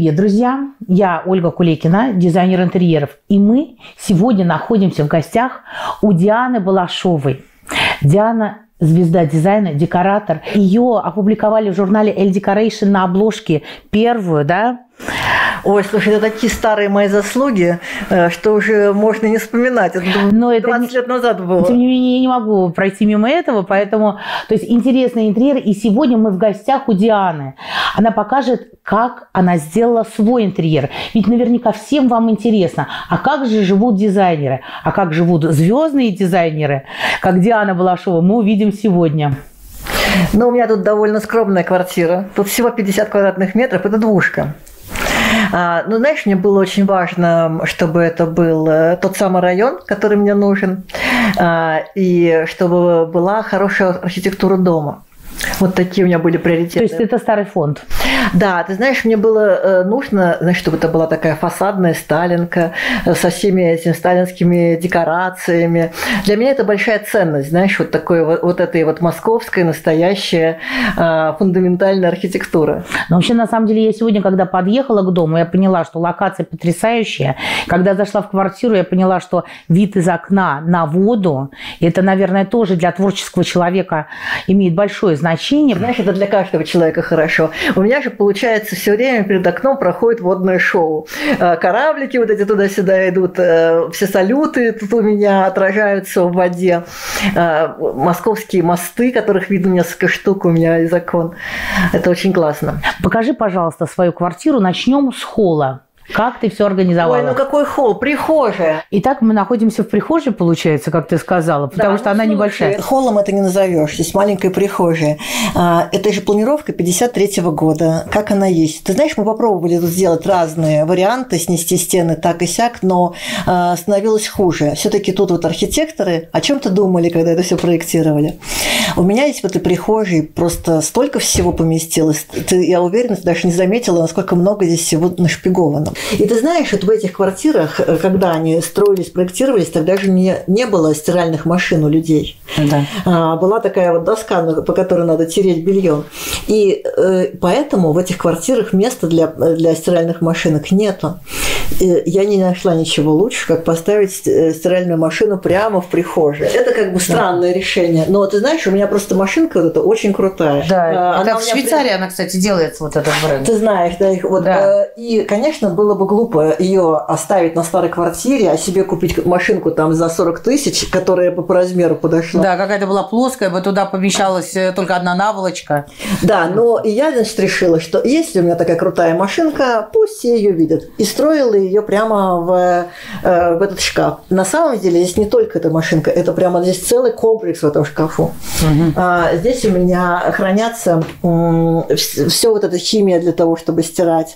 Привет, друзья! Я Ольга Куликина, дизайнер интерьеров. И мы сегодня находимся в гостях у Дианы Балашовой. Диана – звезда дизайна, декоратор. Ее опубликовали в журнале Elle Decoration на обложке первую, да? Ой, слушай, это такие старые мои заслуги, что уже можно не вспоминать. Это 20 лет назад было. Тем не менее, я не могу пройти мимо этого, поэтому... То есть интересный интерьер. И сегодня мы в гостях у Дианы. Она покажет, как она сделала свой интерьер. Ведь наверняка всем вам интересно, а как же живут дизайнеры? А как живут звездные дизайнеры, как Диана Балашова, мы увидим сегодня. Ну, у меня тут довольно скромная квартира. Тут всего 50 квадратных метров. Это двушка. Ну, знаешь, мне было очень важно, чтобы это был тот самый район, который мне нужен, и чтобы была хорошая архитектура дома. Вот такие у меня были приоритеты. То есть это старый фонд? Да, ты знаешь, мне было нужно, значит, чтобы это была такая фасадная сталинка со всеми этими сталинскими декорациями. Для меня это большая ценность, знаешь, вот такой вот этой вот московской настоящая фундаментальная архитектура. Но вообще, на самом деле, я сегодня, когда подъехала к дому, я поняла, что локация потрясающая. Когда зашла в квартиру, я поняла, что вид из окна на воду, это, наверное, тоже для творческого человека имеет большое значение. Знаешь, это для каждого человека хорошо. У меня же, получается, все время перед окном проходит водное шоу. Кораблики вот эти туда-сюда идут, все салюты тут у меня отражаются в воде. Московские мосты, которых видно несколько штук у меня из окон. Это очень классно. Покажи, пожалуйста, свою квартиру. Начнем с холла. Как ты все организовала? Ой, ну какой холл? Прихожая. Итак, мы находимся в прихожей, получается, как ты сказала, потому что она небольшая. Холлом это не назовешь. Здесь маленькая прихожая. Это же планировка 53-го года. Как она есть. Ты знаешь, мы попробовали тут сделать разные варианты, снести стены так и сяк, но становилось хуже. Все-таки тут вот архитекторы о чем-то думали, когда это все проектировали. У меня есть в этой прихожей просто столько всего поместилось. Я уверена, ты даже не заметила, насколько много здесь всего нашпиговано. И ты знаешь, вот в этих квартирах, когда они строились, проектировались, тогда же не было стиральных машин у людей. Да. Была такая вот доска, по которой надо тереть белье. И поэтому в этих квартирах места для стиральных машинок нету. И я не нашла ничего лучше, как поставить стиральную машину прямо в прихожей. Это как бы странное решение. Но ты знаешь, у меня просто машинка вот эта очень крутая. Да, это в Швейцарии она, кстати, делается, вот этот бренд. Ты знаешь, да. Вот, да. И, конечно, было бы глупо ее оставить на старой квартире, а себе купить машинку там за 40 тысяч, которая бы по размеру подошла. Да, какая-то была плоская, бы туда помещалась только одна наволочка. Да, но я, значит, решила, что если у меня такая крутая машинка, пусть все ее видят. И строила ее прямо в этот шкаф. На самом деле здесь не только эта машинка, это прямо здесь целый комплекс в этом шкафу. Угу. Здесь у меня хранятся все вот эта химия для того, чтобы стирать.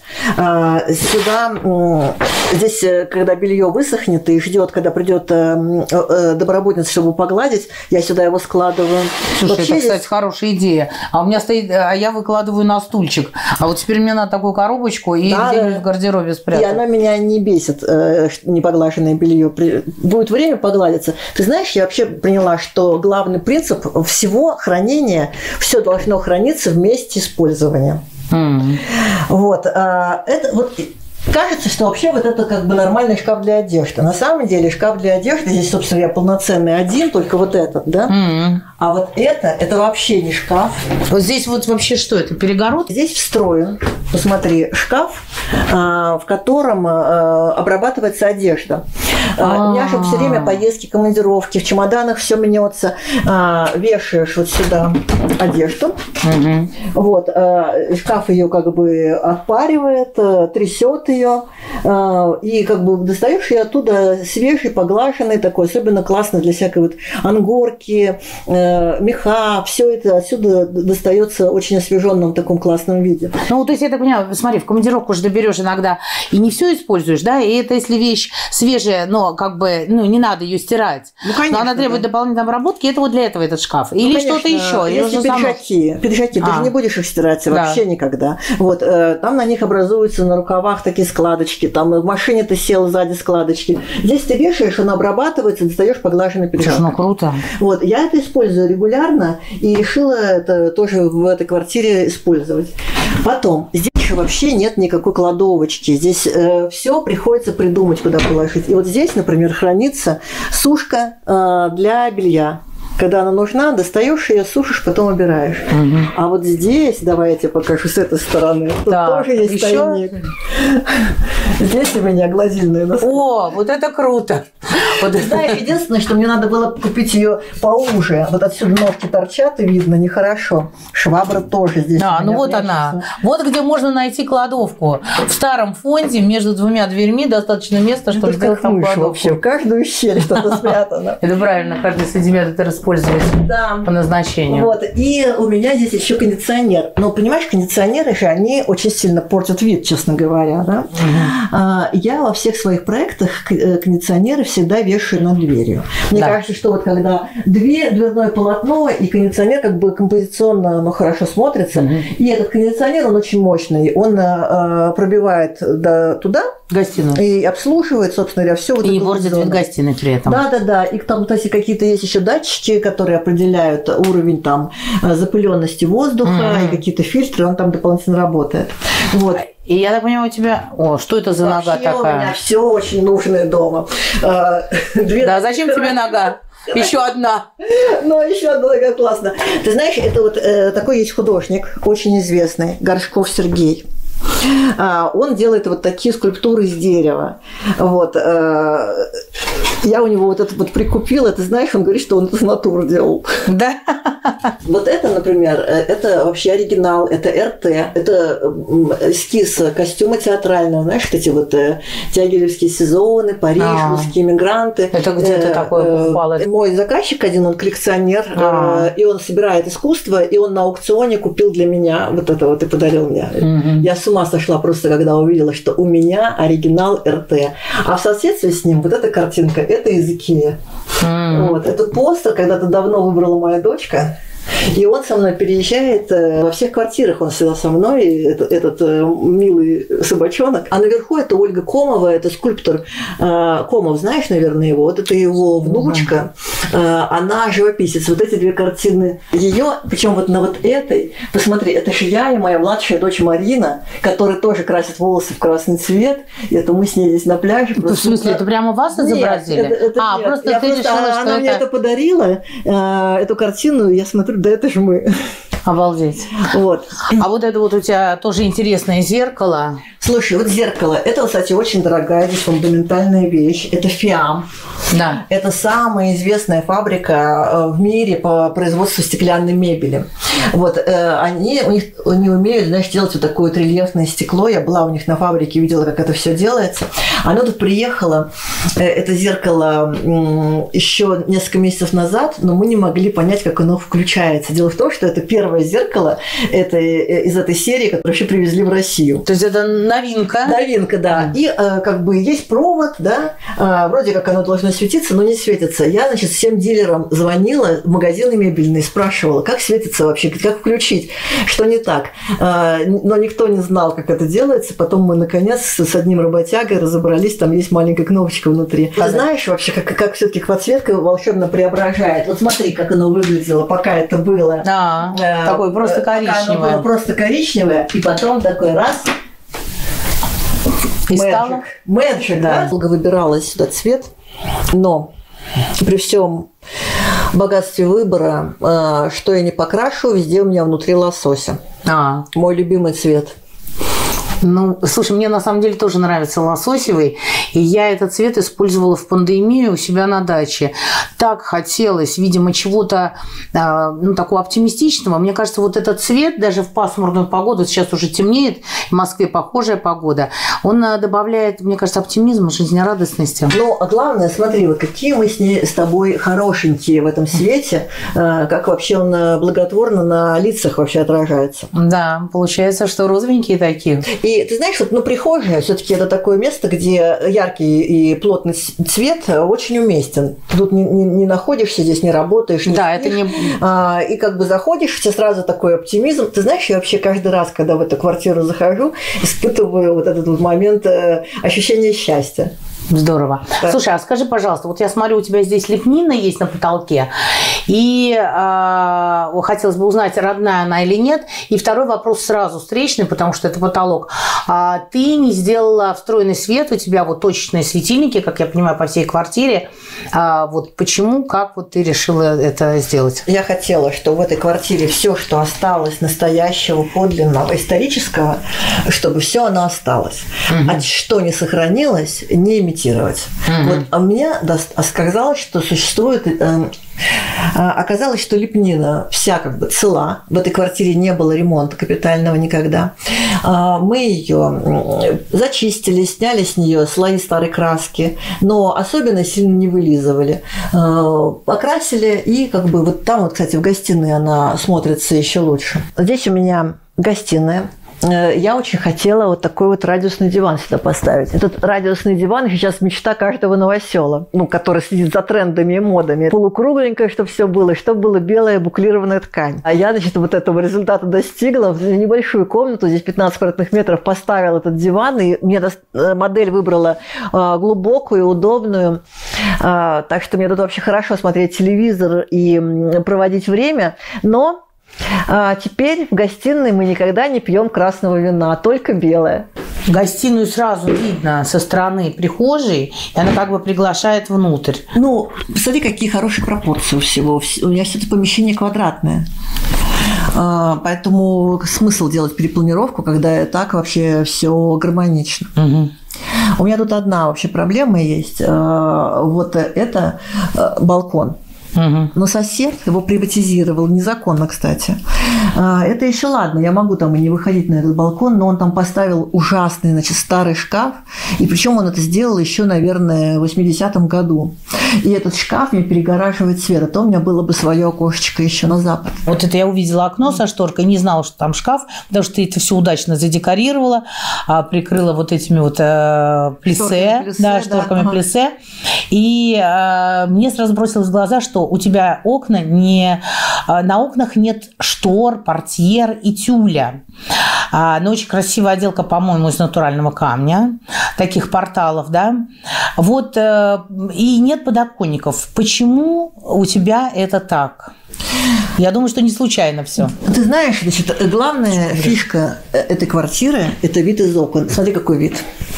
Сюда, здесь, когда белье высохнет и ждет, когда придет домработница, чтобы погладить, я сюда его складываю. Слушай, вообще, это, кстати, хорошая идея. А у меня стоит, а я выкладываю на стульчик. А вот теперь мне надо такую коробочку и где-нибудь в гардеробе спрятать. И она меня не бесит, непоглаженное белье. Будет время погладиться. Ты знаешь, я вообще поняла, что главный принцип всего хранения, все должно храниться вместе с использованием. Вот. Это вот кажется, что вообще вот это как бы нормальный шкаф для одежды. На самом деле шкаф для одежды, здесь, собственно, я полноценный один, только вот этот, да? А вот это вообще не шкаф. Вот здесь вот вообще что это, перегород? Здесь встроен, посмотри, шкаф, в котором обрабатывается одежда. У меня же все время поездки, командировки, в чемоданах все мнется. Вешаешь вот сюда одежду. Вот, шкаф ее как бы отпаривает, трясет ее, и как бы достаешь ее оттуда свежий, поглаженный такой, особенно классно для всякой вот ангорки, меха, все это отсюда достается очень освеженном в таком классном виде. Ну, то есть я так понимаю, смотри, в командировку же доберешь иногда и не все используешь, да, и это если вещь свежая, но как бы, ну, не надо ее стирать, ну, конечно, но она требует дополнительной обработки, это вот для этого этот шкаф. Или что-то еще. Если пиджаки, ты же не будешь их стирать вообще никогда. Вот, там на них образуются на рукавах такие складочки, там в машине ты сел, сзади складочки. Здесь ты вешаешь, он обрабатывается, достаешь поглаженный пиджак. Ну, круто. Вот, я это использую использую регулярно и решила это тоже в этой квартире использовать. Потом, здесь же вообще нет никакой кладовочки. Здесь все приходится придумать, куда положить. И вот здесь, например, хранится сушка для белья. Когда она нужна, достаешь ее, сушишь, потом убираешь. Угу. А вот здесь, давай я тебе покажу с этой стороны, тут тоже есть тайник. Здесь у меня гладильная доска. О, вот это круто! Вот, знаешь, единственное, что мне надо было купить ее поуже. Вот отсюда ногти торчат, и видно, нехорошо. Швабра тоже здесь. Ну вот она. Вот где можно найти кладовку. В старом фонде между двумя дверьми достаточно места, чтобы сделать там кладовку. Вообще, в каждую щель что-то спрятано. Это правильно, каждый сантиметр это использовать по назначению. Вот. И у меня здесь еще кондиционер. Но, понимаешь, кондиционеры же, они очень сильно портят вид, честно говоря. Да? Угу. Я во всех своих проектах кондиционеры всегда вешаю над дверью. Мне кажется, что вот когда дверное полотно и кондиционер как бы композиционно, оно хорошо смотрится. Угу. И этот кондиционер, он очень мощный. Он пробивает туда, гостиную. И обслуживает, собственно говоря, все вот это. И не портит вид гостиной при этом. Да. И там, то есть, какие-то есть еще датчики, которые определяют уровень там запыленности воздуха, и какие-то фильтры, он там дополнительно работает. Вот. И я так понимаю, у тебя... что это за нога такая? У меня все очень нужное дома. Да, зачем тебе нога? Еще одна. Еще одна нога, классно. Ты знаешь, это вот такой есть художник, очень известный, Горшков Сергей. Он делает вот такие скульптуры из дерева. Вот. Я у него вот это вот прикупила, ты знаешь, он говорит, что он это с натуры делал. Да. Вот это, например, это вообще оригинал, это РТ, это эскиз костюма театрального, знаешь, эти вот тягелевские сезоны, Париж, русские эмигранты. Это где-то такое попало. Мой заказчик один, он коллекционер, и он собирает искусство, и он на аукционе купил для меня вот это вот и подарил мне. Я с ума сошла просто, когда увидела, что у меня оригинал РТ. А в соседстве с ним вот эта картинка, это из Икеи. Вот. Это постер, когда-то давно выбрала моя дочка. И он со мной переезжает во всех квартирах, он всегда со мной, этот милый собачонок. А наверху это Ольга Комова, это скульптор Комов, знаешь, наверное, его. Вот это его внучка, она живописец. Вот эти две картины ее, причем вот на вот этой, посмотри, это же я и моя младшая дочь Марина, которая тоже красит волосы в красный цвет. И это мы с ней здесь на пляже. В смысле, это прямо вас изобразили? Нет, нет. Просто ты решила, что она мне это подарила, эту картину, я смотрю, да это же мы. Обалдеть. Вот. А вот это вот у тебя тоже интересное зеркало. Слушай, вот зеркало. Это, кстати, очень дорогая, здесь фундаментальная вещь. Это Фиам. Да. Это самая известная фабрика в мире по производству стеклянной мебели. Вот. Они умеют, знаешь, делать вот такое вот рельефное стекло. Я была у них на фабрике, видела, как это все делается. Оно тут приехало, это зеркало, еще несколько месяцев назад, но мы не могли понять, как оно включается. Дело в том, что это первое зеркало из этой серии, которое вообще привезли в Россию. То есть это новинка? Новинка, да. И как бы есть провод, да, вроде как оно должно светиться, но не светится. Я, значит, всем дилерам звонила в магазины мебельные, спрашивала, как светится вообще, как включить, что не так. Но никто не знал, как это делается. Потом мы, наконец, с одним работягой разобрались, там есть маленькая кнопочка внутри. Ты знаешь вообще, как все-таки подсветка волшебно преображает. Вот смотри, как оно выглядело, пока это было. Такое просто коричневое. Оно было просто коричневое, и потом такой раз. И стало? Мэджик, да. Долго выбирала сюда цвет, но при всем богатстве выбора, что я не покрашу, везде у меня внутри лосося. Мой любимый цвет. Ну, слушай, мне на самом деле тоже нравится лососевый, и я этот цвет использовала в пандемию у себя на даче. Так хотелось, видимо, чего-то такого оптимистичного. Мне кажется, вот этот цвет даже в пасмурную погоду, сейчас уже темнеет, в Москве похожая погода, он добавляет, мне кажется, оптимизма, жизнерадостности. Ну, а главное, смотри, вот какие мы с тобой хорошенькие в этом свете, как вообще он благотворно на лицах вообще отражается. Да, получается, что розовенькие такие. И И ты знаешь, вот, ну, прихожая все-таки это такое место, где яркий и плотный цвет очень уместен. Тут не находишься здесь, не работаешь, не Да, спишь, это не... и как бы заходишь, все сразу такой оптимизм. Ты знаешь, я вообще каждый раз, когда в эту квартиру захожу, испытываю вот этот вот момент ощущения счастья. Здорово. Да. Слушай, а скажи, пожалуйста, вот я смотрю, у тебя здесь лепнина есть на потолке, и хотелось бы узнать, родная она или нет. И второй вопрос сразу встречный, потому что это потолок. Ты не сделала встроенный свет, у тебя вот точечные светильники, как я понимаю, по всей квартире. Вот почему, как вот ты решила это сделать? Я хотела, что в этой квартире все, что осталось настоящего, подлинного, исторического, чтобы все оно осталось. А что не сохранилось, не имитировать. Вот, а мне сказалось, что существует... Оказалось, что лепнина вся как бы цела. В этой квартире не было ремонта капитального никогда. Мы ее зачистили, сняли с нее слои старой краски, но особенно сильно не вылизывали. Покрасили, и как бы вот там, вот, кстати, в гостиной она смотрится еще лучше. Здесь у меня гостиная. Я очень хотела вот такой вот радиусный диван сюда поставить. Этот радиусный диван сейчас мечта каждого новосела, ну, который следит за трендами и модами. Полукругленькое, чтобы все было, чтобы была белая буклированная ткань. А я, значит, вот этого результата достигла. В небольшую комнату, здесь 15 квадратных метров, поставила этот диван, и мне модель выбрала глубокую, удобную. Так что мне тут вообще хорошо смотреть телевизор и проводить время. Но теперь в гостиной мы никогда не пьем красного вина, только белое. Гостиную сразу видно со стороны прихожей, и она как бы приглашает внутрь. Ну, посмотри, какие хорошие пропорции у всего. У меня все это помещение квадратное. Поэтому смысл делать перепланировку, когда так вообще все гармонично. Угу. У меня тут одна вообще проблема есть. Вот это балкон. Угу. Но сосед его приватизировал, незаконно, кстати. Это еще ладно, я могу там и не выходить на этот балкон, но он там поставил ужасный, значит, старый шкаф, и причем он это сделал еще, наверное, в 80-м году. И этот шкаф мне перегораживает свет, а то у меня было бы свое окошечко еще на запад. Вот это я увидела окно со шторкой, не знала, что там шкаф, потому что ты это все удачно задекорировала, прикрыла вот этими вот плиссе, шторками плиссе. И мне сразу бросилось в глаза, что у тебя окна на окнах нет штор, портьер и тюля. Но очень красивая отделка, по-моему, из натурального камня, таких порталов, да. Вот, и нет подоконников. Почему у тебя это так? Я думаю, что не случайно все. Ты знаешь, значит, главная фишка этой квартиры – это вид из окон. Смотри, какой вид.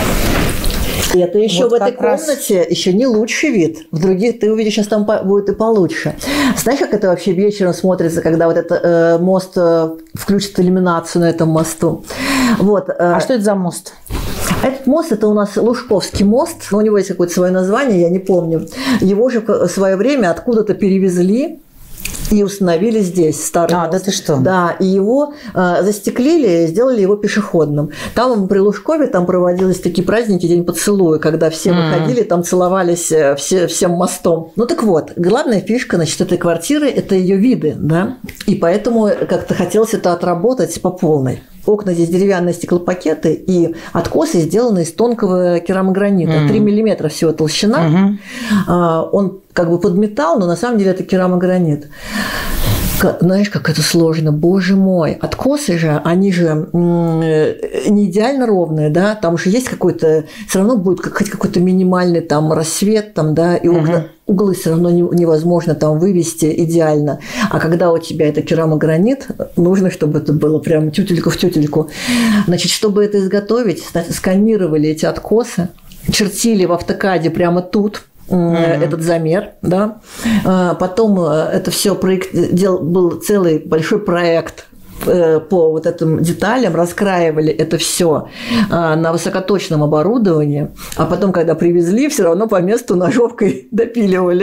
И это еще вот в этой комнате еще не лучший вид. В других ты увидишь, сейчас там будет и получше. Знаешь, как это вообще вечером смотрится, когда вот этот мост включит иллюминацию на этом мосту? Вот. А что это за мост? Этот мост – это у нас Лужковский мост. У него есть какое-то свое название, я не помню. Его же в свое время откуда-то перевезли и установили здесь старый мост. Да ты что? Да, и его застеклили, сделали его пешеходным. Там при Лужкове там проводились такие праздники, День поцелуя, когда все выходили, там целовались всем мостом. Ну так вот, главная фишка, значит, этой квартиры – это ее виды, да, и поэтому как-то хотелось это отработать по полной. Окна здесь деревянные стеклопакеты, и откосы сделаны из тонкого керамогранита. 3 миллиметра всего толщина. Он как бы под металл, но на самом деле это керамогранит. Знаешь, как это сложно, боже мой. Откосы же, они же не идеально ровные, да, там уже есть какой-то, все равно будет хоть какой-то минимальный там рассвет, там, да, и углы все равно невозможно там вывести идеально. А когда у тебя это керамогранит, нужно, чтобы это было прям тютельку в тютельку. Значит, чтобы это изготовить, сканировали эти откосы, чертили в автокаде прямо тут, этот замер, да. Потом это все был целый большой проект по вот этим деталям, раскраивали это все на высокоточном оборудовании, а потом, когда привезли, все равно по месту ножовкой допиливали.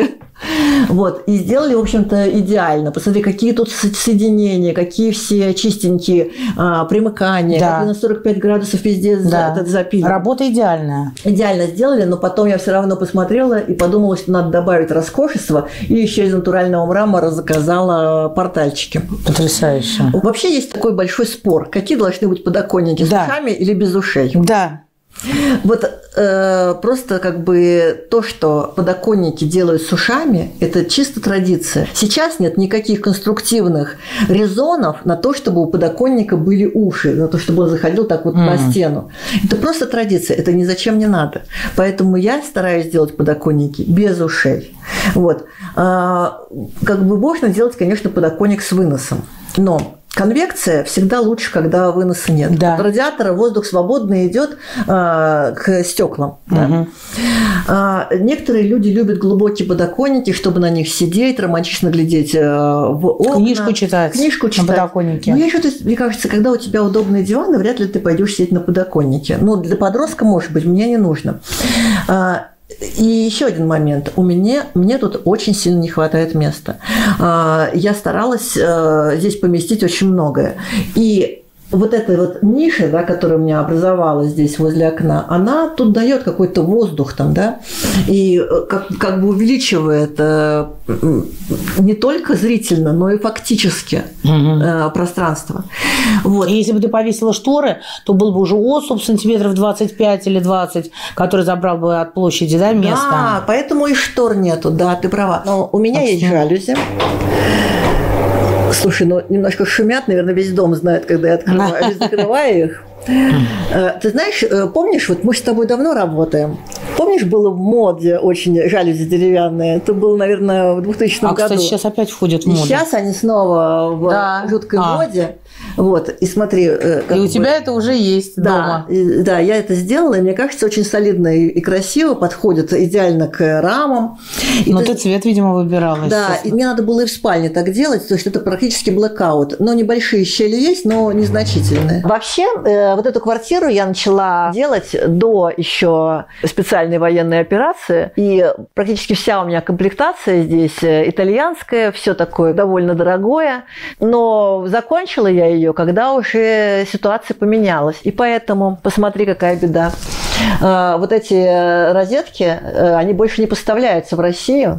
Вот, и сделали, в общем-то, идеально. Посмотри, какие тут соединения, какие все чистенькие примыкания, Да. как на 45 градусов везде запилено. Работа идеальная. Идеально сделали, но потом я все равно посмотрела и подумала, что надо добавить роскошества, и еще из натурального мрамора заказала портальчики. Потрясающе. Вообще есть такой большой спор, какие должны быть подоконники, с ушами или без ушей. Да. Вот просто как бы то, что подоконники делают с ушами, это чисто традиция. Сейчас нет никаких конструктивных резонов на то, чтобы у подоконника были уши, на то, чтобы он заходил так вот на стену. Это просто традиция, это ни зачем не надо. Поэтому я стараюсь делать подоконники без ушей. Вот. Как бы можно делать, конечно, подоконник с выносом, но конвекция всегда лучше, когда выноса нет. Да. От радиатора воздух свободно идет к стеклам. Угу. Да. Некоторые люди любят глубокие подоконники, чтобы на них сидеть, романтично глядеть в окна. Книжку читать на подоконнике. Мне кажется, когда у тебя удобные диваны, вряд ли ты пойдешь сидеть на подоконнике. Ну, для подростка, может быть, мне не нужно. И еще один момент. Мне тут очень сильно не хватает места. Я старалась здесь поместить очень многое. И вот эта вот ниша, да, которая у меня образовалась здесь возле окна, она тут дает какой-то воздух там, да, и как бы увеличивает не только зрительно, но и фактически пространство. Вот. И если бы ты повесила шторы, то был бы уже отступ сантиметров 25 или 20, который забрал бы от площади, да, место. Да, поэтому и штор нету, да, ты права. Но у меня есть жалюзи. Слушай, ну немножко шумят, наверное, весь дом знает, когда я закрываю их. Ты знаешь, помнишь, вот мы с тобой давно работаем. Помнишь, было в моде очень жалюзи деревянные? Это было, наверное, в 2000 году. Кстати, сейчас опять входят в моду. И сейчас они снова в жуткой моде. Вот, и смотри... И у тебя это уже есть дома. Да, я это сделала, и мне кажется, очень солидно и красиво, подходит идеально к рамам. Но ты цвет, видимо, выбирала. Да, и мне надо было и в спальне так делать, то есть это практически блэкаут. Но небольшие щели есть, но незначительные. Вообще, вот эту квартиру я начала делать до еще специальной военной операции, и практически вся у меня комплектация здесь итальянская, все такое довольно дорогое, но закончила я ее, когда уже ситуация поменялась. И поэтому, посмотри, какая беда. Вот эти розетки, они больше не поставляются в Россию.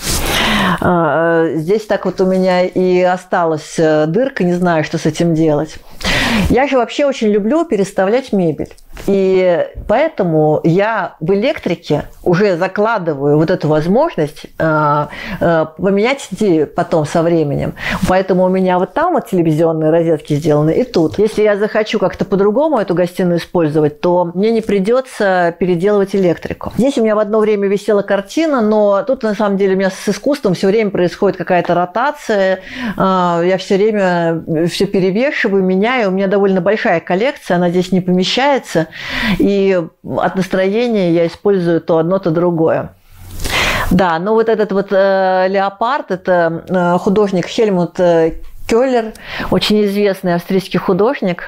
Здесь так вот у меня и осталась дырка, не знаю, что с этим делать. Я же вообще очень люблю переставлять мебель. И поэтому я в электрике уже закладываю вот эту возможность поменять потом со временем. Поэтому у меня вот там вот телевизионные розетки сделаны, и тут. Если я захочу как-то по-другому эту гостиную использовать, то мне не придется переделывать электрику. Здесь у меня в одно время висела картина, но тут на самом деле у меня с искусством все время происходит какая-то ротация. Я все время все перевешиваю, меняю. У меня довольно большая коллекция, она здесь не помещается. И от настроения я использую то одно, то другое. Да, но вот этот вот леопард, это художник Хельмут Келлер, очень известный австрийский художник.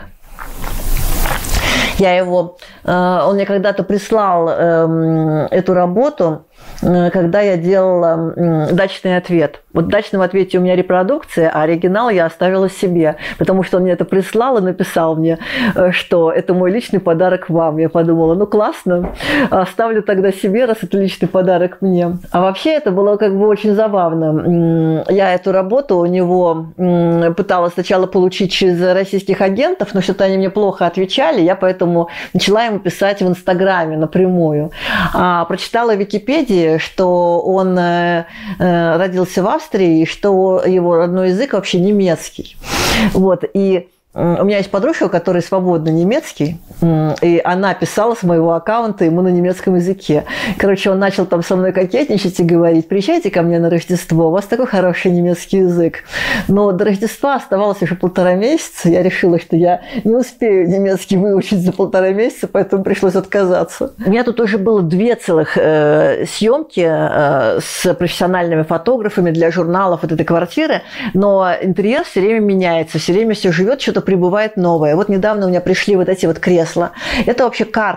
Он мне когда-то прислал эту работу, когда я делала «Дачный ответ». Вот в «Дачном ответе» у меня репродукция, а оригинал я оставила себе, потому что он мне это прислал и написал мне, что это мой личный подарок вам. Я подумала, ну классно, оставлю тогда себе, раз это личный подарок мне. А вообще это было как бы очень забавно. Я эту работу у него пыталась сначала получить через российских агентов, но что-то они мне плохо отвечали, я поэтому начала ему писать в Инстаграме напрямую. Прочитала в Википедии, что он родился в Австрии, и что его родной язык вообще немецкий. Вот. И у меня есть подружка, которая свободно немецкий, и она писала с моего аккаунта ему на немецком языке. Короче, он начал там со мной кокетничать и говорить: приезжайте ко мне на Рождество, у вас такой хороший немецкий язык. Но до Рождества оставалось уже 1,5 месяца, я решила, что я не успею немецкий выучить за 1,5 месяца, поэтому пришлось отказаться. У меня тут уже было 2 целых съемки с профессиональными фотографами для журналов вот этой квартиры, но интерьер все время меняется, все время все живет, что-то прибывает новое. Вот недавно у меня пришли вот эти вот кресла. Это вообще картель.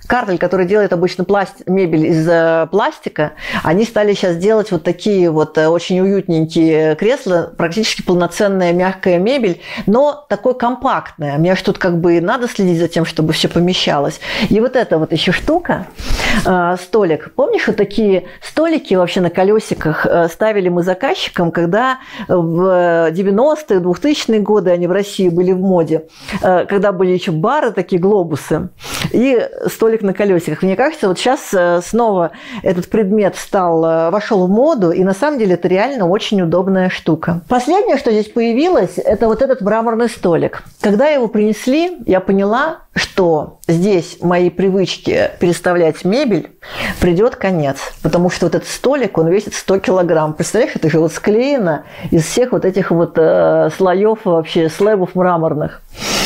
Картель, который делает обычно мебель из пластика, они стали сейчас делать вот такие вот очень уютненькие кресла, практически полноценная мягкая мебель, но такой компактная. Мне же тут как бы надо следить за тем, чтобы все помещалось. И вот эта вот еще штука, столик. Помнишь, вот такие столики вообще на колесиках ставили мы заказчикам, когда в 90-е, 2000-е годы они в России были в моде, когда были еще бары, такие глобусы, и столик на колесиках. Мне кажется, вот сейчас снова этот предмет вошел в моду, и на самом деле это реально очень удобная штука. Последнее, что здесь появилось, это вот этот мраморный столик. Когда его принесли, я поняла, что здесь моей привычке переставлять мебель придет конец. Потому что вот этот столик, он весит 100 килограмм. Представляешь, это же вот склеено из всех вот этих вот слоев вообще, слэбов мраморных.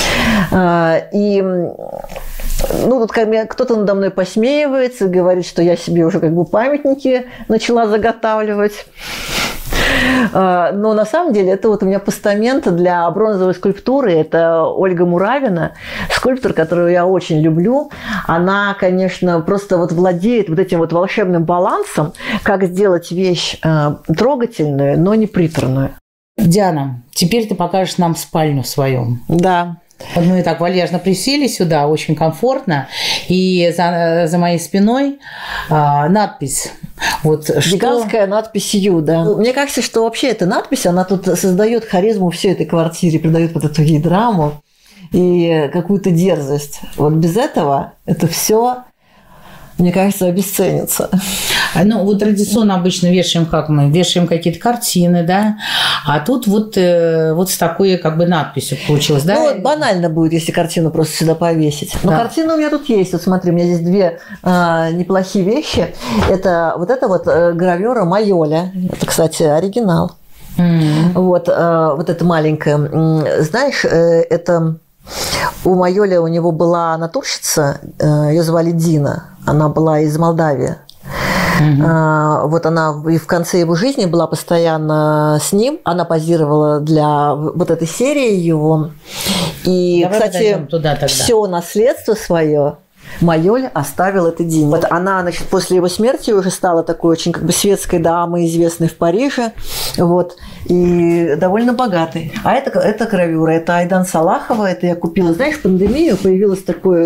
И тут кто-то надо мной посмеивается, говорит, что я себе уже как бы памятники начала заготавливать. Но на самом деле это вот у меня постамент для бронзовой скульптуры. Это Ольга Муравина, скульптор, которую я очень люблю. Она, конечно, просто вот владеет вот этим вот волшебным балансом, как сделать вещь трогательную, но не приторную. Диана, теперь ты покажешь нам спальню свою. Да. Вот мы так вальяжно присели сюда, очень комфортно. И за моей спиной надпись. Вот, гигантская надпись «Ю», да. Мне кажется, что вообще эта надпись, она тут создает харизму всей этой квартире, придает вот эту ей драму и какую-то дерзость. Вот без этого это все, мне кажется, обесценится. Ну, вот традиционно обычно вешаем, как мы вешаем какие-то картины, да, а тут вот с такой как бы надписью получилось, да? Ну, вот банально будет, если картину просто сюда повесить. Но да. Картина у меня тут есть. Вот смотри, у меня здесь две неплохие вещи. Это вот гравюра Майоля. Это, кстати, оригинал. Вот это маленькая. Знаешь, это... У Майоля у него была натурщица, ее звали Дина. Она была из Молдавии. Вот она и в конце его жизни была постоянно с ним. Она позировала для вот этой серии его. И, давай, кстати, все наследство свое Майоль оставил этой Дине. Вот она, значит, после его смерти уже стала такой очень как бы светской дамой, известной в Париже, вот, и довольно богатой. А это гравюра, это Айдан Салахова, это я купила, знаешь, в пандемию появилась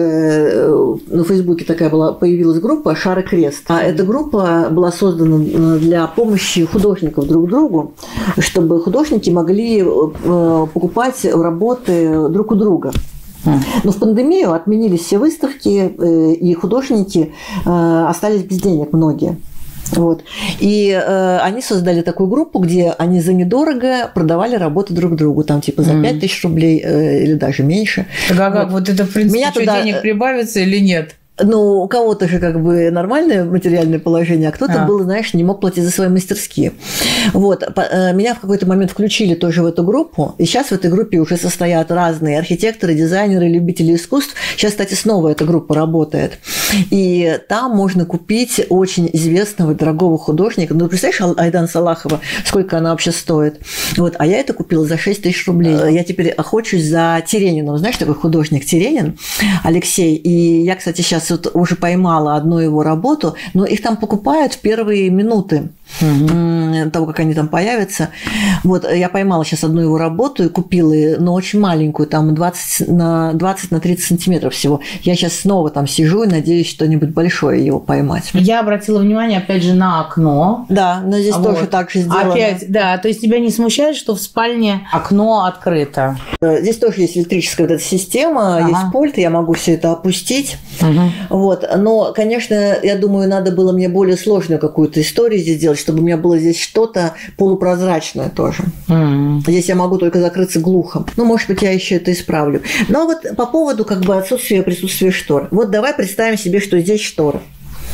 на Фейсбуке появилась группа «Шар и крест». А эта группа была создана для помощи художников друг другу, чтобы художники могли покупать работы друг у друга. Но в пандемию отменились все выставки, и художники остались без денег многие. Вот. И они создали такую группу, где они за недорого продавали работы друг другу, там типа за 5000 рублей или даже меньше. Так, а вот это, в принципе, что, денег прибавится или нет? Ну, у кого-то же как бы нормальное материальное положение, а кто-то был, знаешь, не мог платить за свои мастерские. Вот. Меня в какой-то момент включили тоже в эту группу, и сейчас в этой группе уже состоят разные архитекторы, дизайнеры, любители искусств. Сейчас, кстати, снова эта группа работает. И там можно купить очень известного дорогого художника. Ну, представляешь, Айдан Салахова, сколько она вообще стоит? Вот. А я это купила за 6000 рублей. Я теперь охочусь за Терениным. Знаешь, такой художник Теренин, Алексей. И я, кстати, сейчас вот уже поймала одну его работу, но их там покупают в первые минуты того, как они там появятся. Вот я поймала сейчас одну его работу и купила, но очень маленькую, там 20 на 30 сантиметров всего. Я сейчас снова там сижу и надеюсь что-нибудь большое его поймать. Я обратила внимание, опять же, на окно. Да, но здесь тоже так же сделано. Опять, да, то есть тебя не смущает, что в спальне окно открыто? Здесь тоже есть электрическая вот эта система, есть пульт, я могу все это опустить. Вот. Но, конечно, я думаю, надо было мне более сложную какую-то историю здесь сделать, чтобы у меня было здесь что-то полупрозрачное тоже. Здесь я могу только закрыться глухо. Ну, может быть, я еще это исправлю. Но вот по поводу как бы отсутствия присутствия штор. Вот давай представим себе, что здесь шторы.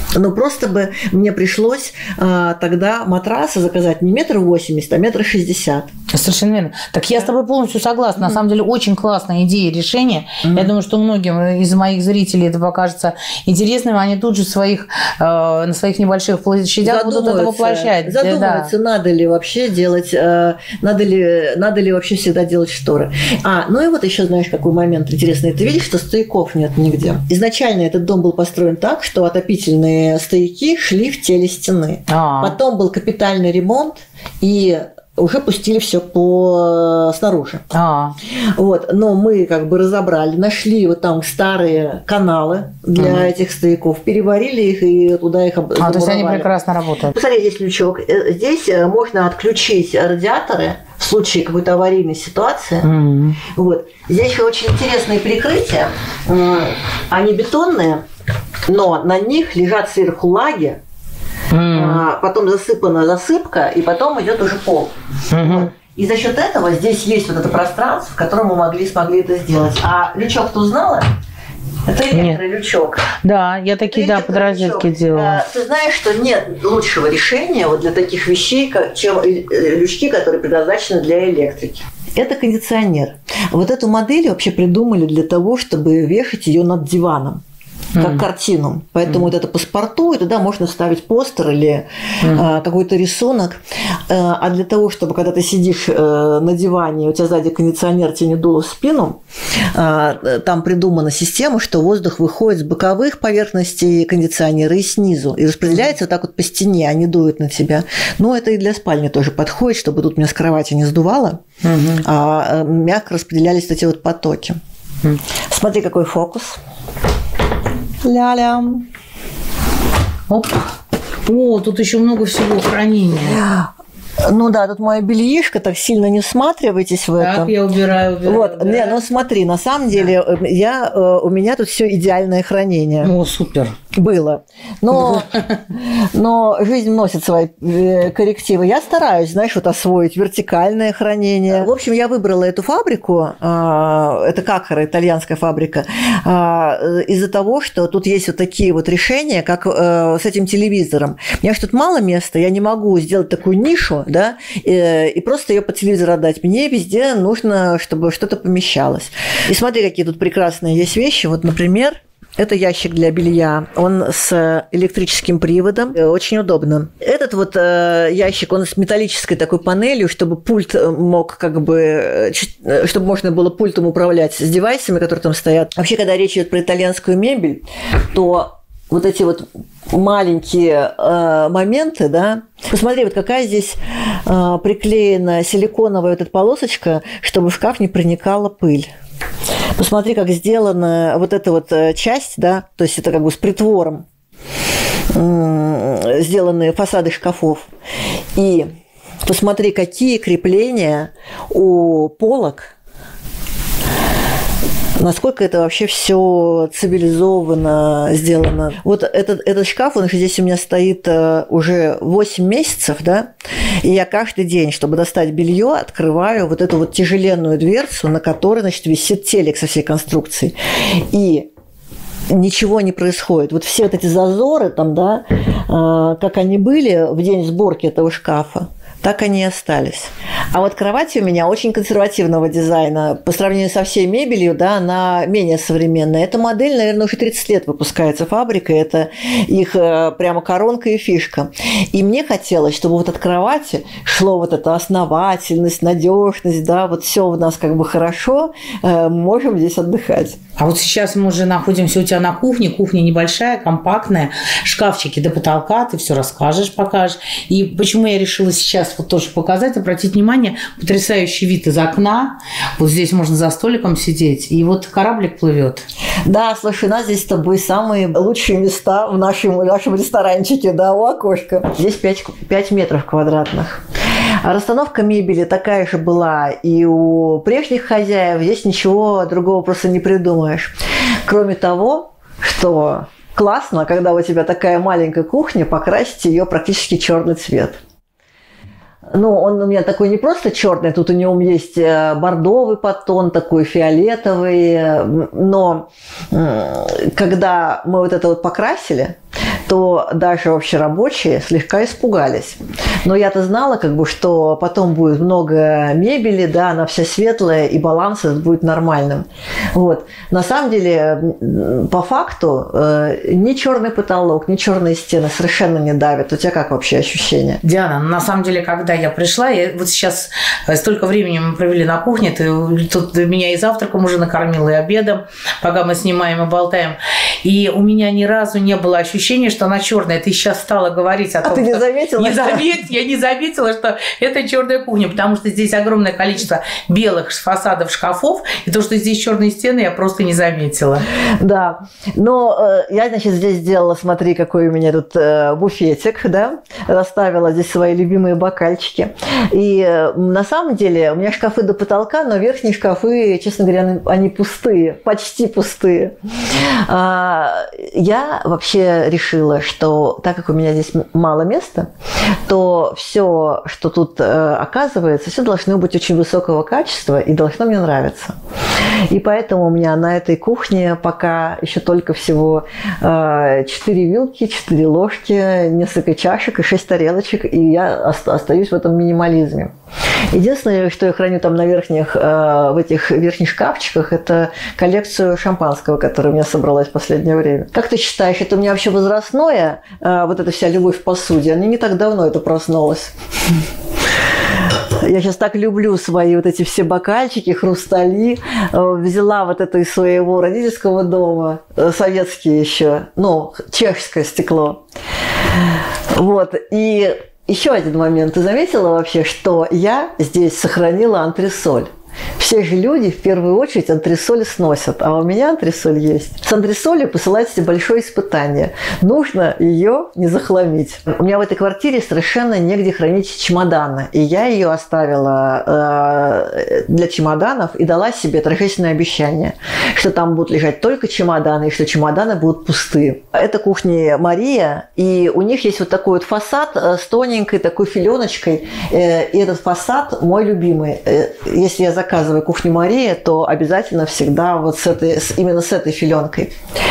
Но просто бы мне пришлось тогда матрасы заказать не 1,80 м, а 1,60 м. Совершенно верно. Так я с тобой полностью согласна. На самом деле очень классная идея решения. Я думаю, что многим из моих зрителей это покажется интересным. Они тут же на своих небольших площадях будут это воплощать. Задумываются, надо ли вообще делать, надо ли вообще всегда делать шторы. Ну и вот еще знаешь, какой момент интересный. Ты видишь, что стояков нет нигде. Изначально этот дом был построен так, что отопительные стояки шли в теле стены. Потом был капитальный ремонт, и уже пустили все снаружи. Вот. Но мы как бы разобрали, нашли вот там старые каналы для этих стояков, переварили их и туда их то есть они прекрасно работают. Посмотри, здесь лючок. Здесь можно отключить радиаторы в случае какой-то аварийной ситуации. Вот. Здесь еще очень интересные перекрытия. Они бетонные, но на них лежат сверху лаги. Потом засыпана засыпка, и потом идет уже пол. И за счет этого здесь есть вот это пространство, в котором мы смогли это сделать. А лючок ты узнала? Это электролючок. Да, я такие подразделки делала. Ты знаешь, что нет лучшего решения вот для таких вещей, чем лючки, которые предназначены для электрики. Это кондиционер. Вот эту модель вообще придумали для того, чтобы вешать ее над диваном, как картину. Поэтому вот это паспорту, и туда можно вставить постер или какой-то рисунок. А для того, чтобы когда ты сидишь на диване, у тебя сзади кондиционер, тебе не дуло в спину, там придумана система, что воздух выходит с боковых поверхностей кондиционера и снизу, и распределяется вот так вот по стене, а не дует на тебя. Но это и для спальни тоже подходит, чтобы тут меня с кровати не сдувало, а мягко распределялись эти вот потоки. Смотри, какой фокус. Ля-ля. Оп. О, тут еще много всего хранения. Ну да, тут моя бельишко, так сильно не всматривайтесь в это. Так, я убираю. Вот, не, ну смотри, на самом деле у меня тут все идеальное хранение. О, супер. Было. Но жизнь вносит свои коррективы. Я стараюсь, знаешь, вот освоить вертикальное хранение. В общем, я выбрала эту фабрику, это Какхара, итальянская фабрика, из-за того, что тут есть вот такие вот решения, как с этим телевизором. У меня же тут мало места, я не могу сделать такую нишу, да, и просто ее по телевизору отдать. Мне везде нужно, чтобы что-то помещалось. И смотри, какие тут прекрасные есть вещи. Вот, например, это ящик для белья, он с электрическим приводом, очень удобно. Этот вот ящик, он с металлической такой панелью, чтобы пульт мог чтобы можно было пультом управлять с девайсами, которые там стоят. Вообще, когда речь идет про итальянскую мебель, то вот эти вот маленькие моменты, да, посмотри, вот какая здесь приклеена силиконовая вот эта полосочка, чтобы в шкаф не проникала пыль. Посмотри, как сделана вот эта вот часть, да, то есть это как бы с притвором сделаны фасады шкафов. И посмотри, какие крепления у полок, насколько это вообще все цивилизованно сделано. Вот этот шкаф, он здесь у меня стоит уже 8 месяцев, да, и я каждый день, чтобы достать белье, открываю вот эту вот тяжеленную дверцу, на которой, значит, висит телек со всей конструкцией. И ничего не происходит. Вот все вот эти зазоры там, да, как они были в день сборки этого шкафа, так они и остались. А вот кровать у меня очень консервативного дизайна. По сравнению со всей мебелью, да, она менее современная. Эта модель, наверное, уже 30 лет выпускается фабрикой. Это их прямо коронка и фишка. И мне хотелось, чтобы вот от кровати шло вот эта основательность, надежность, да, вот все у нас как бы хорошо, можем здесь отдыхать. А вот сейчас мы уже находимся у тебя на кухне. Кухня небольшая, компактная, шкафчики до потолка, ты все расскажешь, покажешь. И почему я решила сейчас вот тоже показать, обратить внимание, потрясающий вид из окна. Вот здесь можно за столиком сидеть, и вот кораблик плывет. Да, слушай, у нас здесь с тобой самые лучшие места в нашем ресторанчике, да, у окошка. Здесь 5 метров квадратных. А расстановка мебели такая же была и у прежних хозяев. Здесь ничего другого просто не придумаешь. Кроме того, что классно, когда у тебя такая маленькая кухня, покрасить ее практически черный цвет. Ну, он у меня такой не просто черный, тут у него есть бордовый подтон, такой фиолетовый. Но когда мы вот это вот покрасили, то даже вообще рабочие слегка испугались. Но я-то знала, как бы, что потом будет много мебели, да, она вся светлая, и баланс будет нормальным. Вот. На самом деле, по факту, ни черный потолок, ни черные стены совершенно не давят. У тебя как вообще ощущения? Диана, на самом деле, когда я пришла, вот сейчас столько времени мы провели на кухне, ты тут меня и завтраком уже накормила, и обедом, пока мы снимаем и болтаем. И у меня ни разу не было ощущения, что она черная. Ты сейчас стала говорить о том, ты не заметила? Я не заметила, что это черная кухня, потому что здесь огромное количество белых фасадов шкафов, и то, что здесь черные стены, я просто не заметила. Да, но я, значит, здесь сделала, смотри, какой у меня тут буфетик, да, расставила здесь свои любимые бокальчики. И на самом деле у меня шкафы до потолка, но верхние шкафы, честно говоря, они пустые, почти пустые. Я вообще решила, что так как у меня здесь мало места, то все, что тут оказывается, все должно быть очень высокого качества и должно мне нравиться. И поэтому у меня на этой кухне пока еще только всего 4 вилки, 4 ложки, несколько чашек и 6 тарелочек, и я остаюсь в этом минимализме. Единственное, что я храню там на верхних, в этих верхних шкафчиках, это коллекцию шампанского, которая у меня собралась в последнее время. Как ты считаешь, это у меня вообще возрастное, вот эта вся любовь к посуде? Она не так давно это проснулась. Я сейчас так люблю свои вот эти все бокальчики, хрустали. Взяла вот это из своего родительского дома, советские еще, ну, чешское стекло. Вот, и еще один момент. Ты заметила вообще, что я здесь сохранила антресоль? Все же люди в первую очередь антресоли сносят, а у меня антресоль есть. С антресолью посылается большое испытание. Нужно ее не захламить. У меня в этой квартире совершенно негде хранить чемоданы. И я ее оставила для чемоданов и дала себе торжественное обещание, что там будут лежать только чемоданы, и что чемоданы будут пустые. Это кухня Мария, и у них есть вот такой вот фасад с тоненькой такой филеночкой. И этот фасад мой любимый. Если я заказываю кухню Мария, то обязательно всегда вот именно с этой филенкой.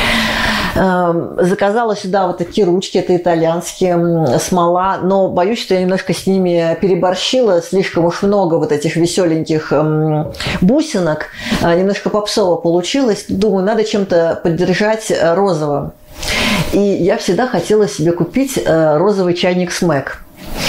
Заказала сюда вот такие ручки, это итальянские, смола, но боюсь, что я немножко с ними переборщила, слишком уж много вот этих веселеньких бусинок, немножко попсово получилось. Думаю, надо чем-то поддержать розовым. И я всегда хотела себе купить розовый чайник Смэк.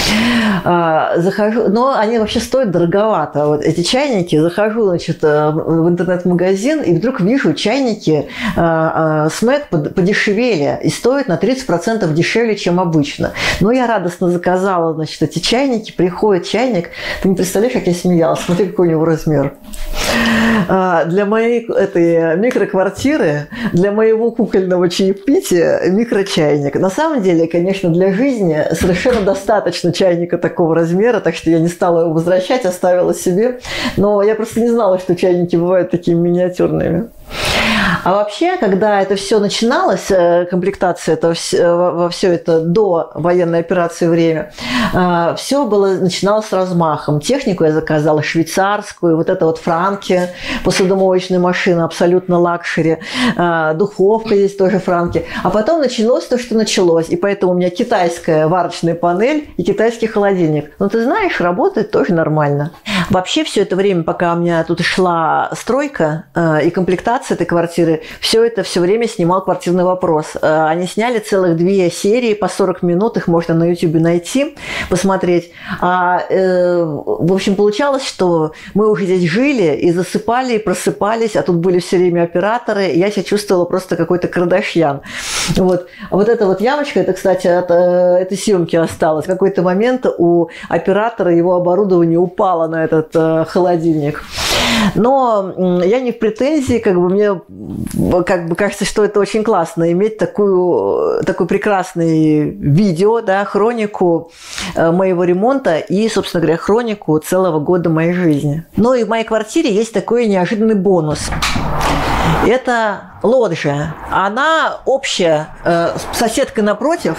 Захожу, но они вообще стоят дороговато. Вот эти чайники, захожу, значит, в интернет-магазин и вдруг вижу чайники Смэк подешевели и стоят на 30% дешевле, чем обычно. Но я радостно заказала, значит, эти чайники, приходит чайник, ты не представляешь, как я смеялась, смотри, какой у него размер. Для моей этой микроквартиры, для моего кукольного чаепития микрочайник. На самом деле, конечно, для жизни совершенно достаточно чайника такого размера, так что я не стала его возвращать, оставила себе. Но я просто не знала, что чайники бывают такими миниатюрными. А вообще, когда это все начиналось, комплектация во все это до военной операции время, все начиналось с размахом. Технику я заказала швейцарскую, вот это вот Франки, посудомоечная машина, абсолютно лакшери, духовка здесь тоже Франки. А потом началось то, что началось. И поэтому у меня китайская варочная панель и китайский холодильник. Но ты знаешь, работает тоже нормально. Вообще все это время, пока у меня тут шла стройка и комплектация этой квартиры, все это все время снимал «Квартирный вопрос». Они сняли целых 2 серии по 40 минут, их можно на YouTube найти, посмотреть. В общем, получалось, что мы уже здесь жили и засыпали, и просыпались, а тут были все время операторы, и я себя чувствовала просто какой-то Кардашьян. Вот. А вот эта вот ямочка, это, кстати, от этой съемки осталось. В какой-то момент у оператора его оборудование упало на этот холодильник. Но я не в претензии, как бы мне кажется, что это очень классно иметь такой прекрасный видео, да, хронику моего ремонта и, собственно говоря, хронику целого года моей жизни. Но и в моей квартире есть такой неожиданный бонус. Это лоджия. Она общая с соседкой напротив.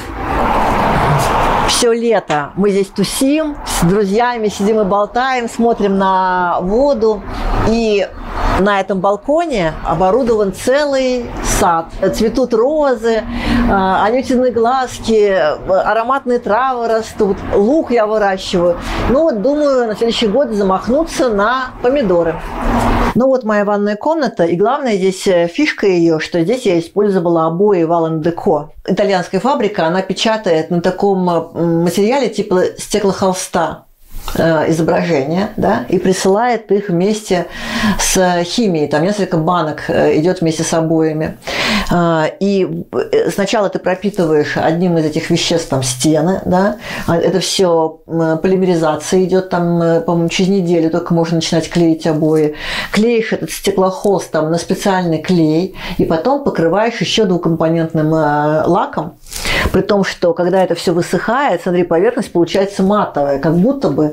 Все лето мы здесь тусим, с друзьями сидим и болтаем, смотрим на воду. И на этом балконе оборудован целый сад. Цветут розы, анютины глазки, ароматные травы растут, лук я выращиваю. Ну вот думаю на следующий год замахнуться на помидоры. Ну вот моя ванная комната, и главное здесь фишка ее, что здесь я использовала обои Вален Деко. Итальянская фабрика, она печатает на таком материале типа стеклохолста изображения, да, и присылает их вместе с химией. Там несколько банок идет вместе с обоями. И сначала ты пропитываешь одним из этих веществ там стены, да, это все полимеризация идет там, по-моему, через неделю только можно начинать клеить обои. Клеишь этот стеклохолст там на специальный клей, и потом покрываешь еще двухкомпонентным лаком. При том, что когда это все высыхает, смотри, поверхность получается матовая, как будто бы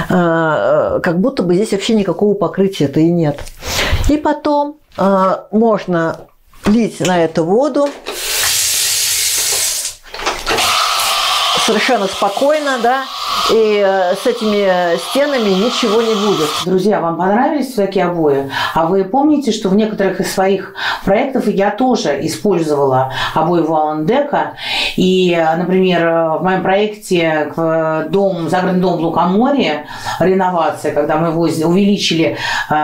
здесь вообще никакого покрытия-то и нет. И потом можно лить на эту воду совершенно спокойно, да, и с этими стенами ничего не будет. Друзья, вам понравились такие обои? А вы помните, что в некоторых из своих проектов я тоже использовала обои Вален Деко. И, например, в моем проекте загородный дом в Лукоморье, реновация, когда мы его увеличили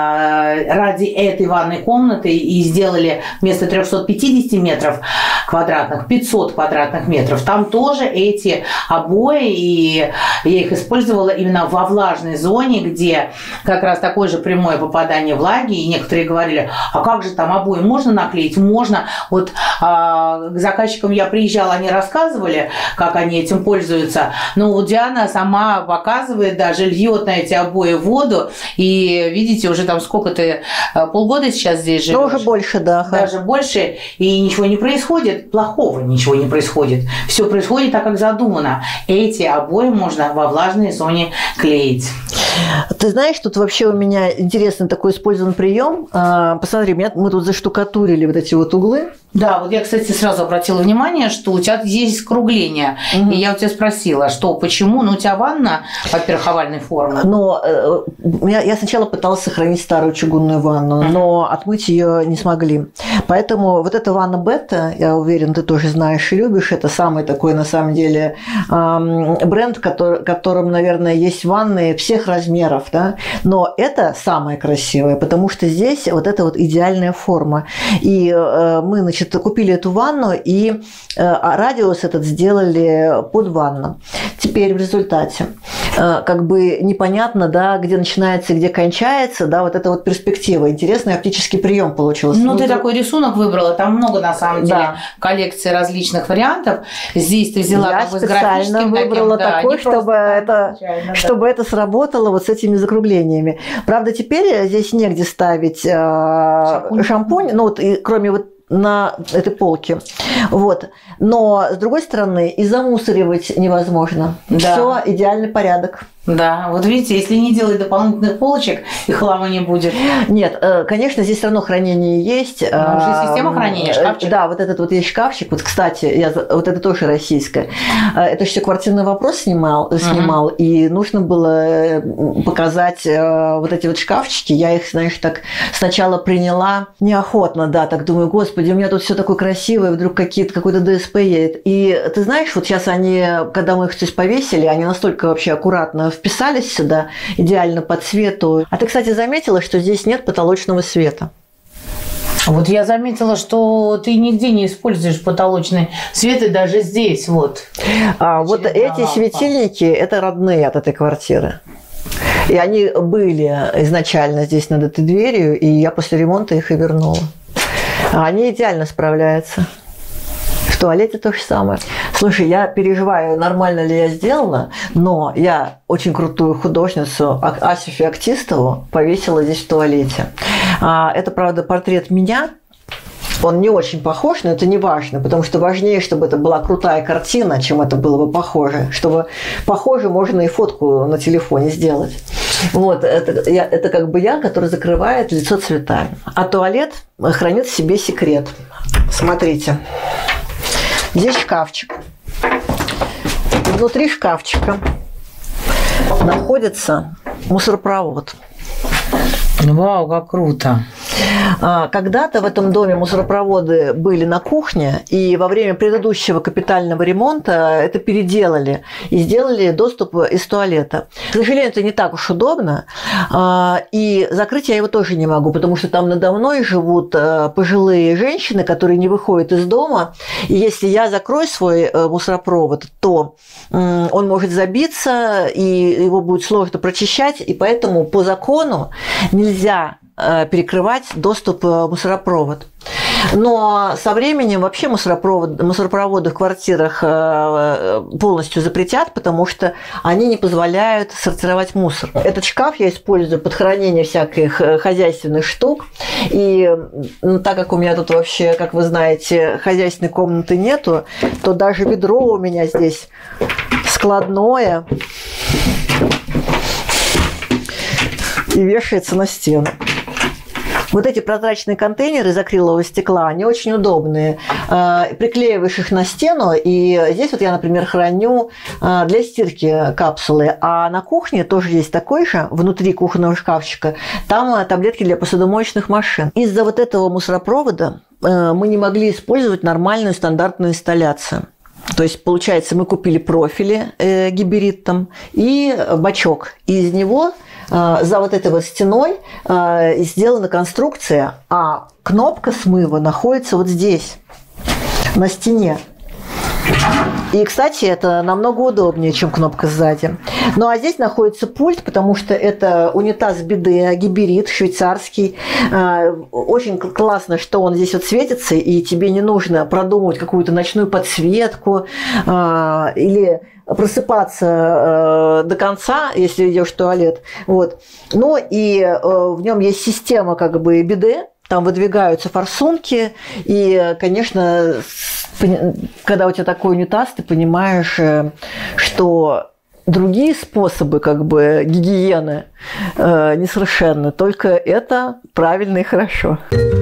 ради этой ванной комнаты и сделали вместо 350 метров квадратных 500 квадратных метров, там тоже эти обои, и я их использовала именно во влажной зоне, где как раз такое же прямое попадание влаги, и некоторые говорили, а как же там обои можно наклеить? Можно. Вот к заказчикам я приезжала, они рассказывали, как они этим пользуются. Но вот Диана сама показывает, даже льет на эти обои воду, и видите, уже там сколько ты, полгода сейчас здесь живешь? Ну, уже больше, да. Даже больше, и ничего не происходит, плохого ничего не происходит. Все происходит так, как задумано. Эти обои можно во влажной зоне клеить. Ты знаешь, тут вообще у меня интересный такой использован прием. Посмотри, мы тут заштукатурили вот эти вот углы. Да, вот я, кстати, сразу обратила внимание, что у тебя есть скругление. И я у тебя спросила, что, почему? Ну, у тебя ванна, во-первых, овальной формы. Но я сначала пыталась сохранить старую чугунную ванну, но отмыть ее не смогли. Поэтому вот эта ванна Бета, я уверена, ты тоже знаешь и любишь, это самый такой, на самом деле, бренд, в котором, наверное, есть ванны всех размеров, да? Но это самое красивое, потому что здесь вот эта вот идеальная форма. И мы, значит, купили эту ванну и радиус этот сделали под ванну. Теперь в результате как бы непонятно, да, где начинается и где кончается, да, вот эта вот перспектива. Интересный оптический прием получился. Ну, ты такой рисунок выбрала, там много, на самом деле, коллекции различных вариантов. Здесь ты взяла я как бы с графическим специально выбрала такой, чтобы это сработало вот с этими закруглениями. Правда, теперь здесь негде ставить шампунь, ну, вот, и, кроме вот на этой полке. Вот. Но, с другой стороны, и замусоривать невозможно. Да. Все идеальный порядок. Да, вот видите, если не делать дополнительных полочек, и хлама не будет. Нет, конечно, здесь все равно хранение есть. Уже система хранения, шкафчик. Да, вот этот вот есть шкафчик. Вот, кстати, вот это тоже российское. Это все квартирный вопрос снимал, и нужно было показать вот эти вот шкафчики. Я их, знаешь, так сначала приняла неохотно, да, так думаю, господи, у меня тут все такое красивое, вдруг какой-то ДСП едет. И ты знаешь, вот сейчас они, когда мы их здесь повесили, они настолько вообще аккуратно вписались сюда, идеально по цвету. А ты, кстати, заметила, что здесь нет потолочного света? Вот я заметила, что ты нигде не используешь потолочный свет, и даже здесь вот. Вот эти светильники – это родные от этой квартиры. И они были изначально здесь над этой дверью, и я после ремонта их и вернула. Они идеально справляются. В туалете то же самое. Слушай, я переживаю, нормально ли я сделала, но я очень крутую художницу Асю Феоктистову повесила здесь в туалете. Это, правда, портрет меня. Он не очень похож, но это не важно, потому что важнее, чтобы это была крутая картина, чем это было бы похоже. Чтобы похоже, можно и фотку на телефоне сделать. Вот, это как бы я, который закрывает лицо цветами. А туалет хранит в себе секрет. Смотрите. Здесь шкафчик. И внутри шкафчика находится мусоропровод. Вау, как круто. Когда-то в этом доме мусоропроводы были на кухне, и во время предыдущего капитального ремонта это переделали и сделали доступ из туалета. К сожалению, это не так уж удобно, и закрыть я его тоже не могу, потому что там надо мной живут пожилые женщины, которые не выходят из дома, и если я закрою свой мусоропровод, то он может забиться, и его будет сложно прочищать, и поэтому по закону нельзя перекрывать доступ в мусоропровод. Но со временем вообще мусоропроводы в квартирах полностью запретят, потому что они не позволяют сортировать мусор. Этот шкаф я использую под хранение всяких хозяйственных штук. И так как у меня тут вообще, как вы знаете, хозяйственной комнаты нету, то даже ведро у меня здесь складное и вешается на стену. Вот эти прозрачные контейнеры из акрилового стекла, они очень удобные. Приклеиваешь их на стену, и здесь вот я, например, храню для стирки капсулы. А на кухне тоже есть такой же, внутри кухонного шкафчика, там таблетки для посудомоечных машин. Из-за вот этого мусоропровода мы не могли использовать нормальную стандартную инсталляцию. То есть, получается, мы купили профили гиберит там и бачок. И из него за вот этой вот стеной сделана конструкция, а кнопка смыва находится вот здесь, на стене. И, кстати, это намного удобнее, чем кнопка сзади. Ну, а здесь находится пульт, потому что это унитаз биде, гиберит, швейцарский. Очень классно, что он здесь вот светится, и тебе не нужно продумывать какую-то ночную подсветку или просыпаться до конца, если идешь в туалет. Вот. Ну, и в нем есть система как бы биде, там выдвигаются форсунки, и, конечно, когда у тебя такой унитаз, ты понимаешь, что другие способы как бы гигиены несовершенны, только это правильно и хорошо.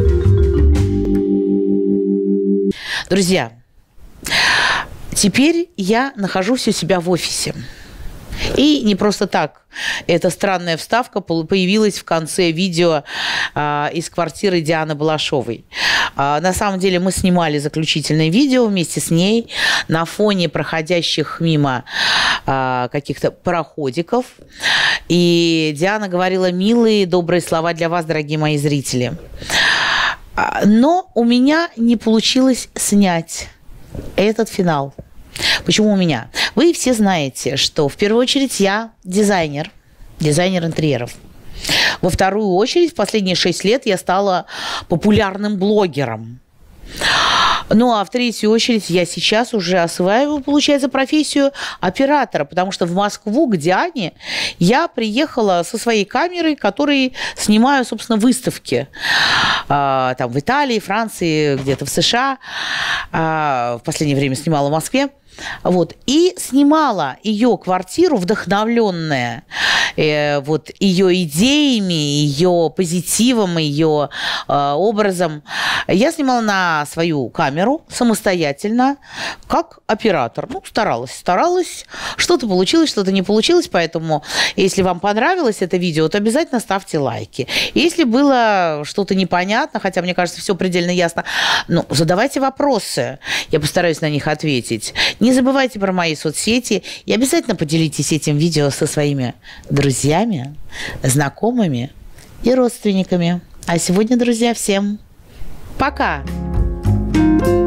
Друзья, теперь я нахожусь у себя в офисе. И не просто так. Эта странная вставка появилась в конце видео из квартиры Дианы Балашовой. На самом деле мы снимали заключительное видео вместе с ней на фоне проходящих мимо каких-то пароходиков. И Диана говорила милые, добрые слова для вас, дорогие мои зрители. Но у меня не получилось снять этот финал. Почему у меня? Вы все знаете, что в первую очередь я дизайнер интерьеров. Во вторую очередь, в последние 6 лет я стала популярным блогером. Ну, а в третью очередь я сейчас уже осваиваю, получается, профессию оператора, потому что в Москву к Диане я приехала со своей камерой, которой снимаю, собственно, выставки. Там в Италии, Франции, где-то в США. В последнее время снимала в Москве. Вот. И снимала ее квартиру, вдохновленная вот ее идеями, ее позитивом, ее образом. Я снимала на свою камеру самостоятельно, как оператор. Ну, старалась. Что-то получилось, что-то не получилось. Поэтому, если вам понравилось это видео, то обязательно ставьте лайки. Если было что-то непонятно, хотя, мне кажется, все предельно ясно, ну, задавайте вопросы. Я постараюсь на них ответить. Не забывайте про мои соцсети и обязательно поделитесь этим видео со своими друзьями, знакомыми и родственниками. А сегодня, друзья, всем пока!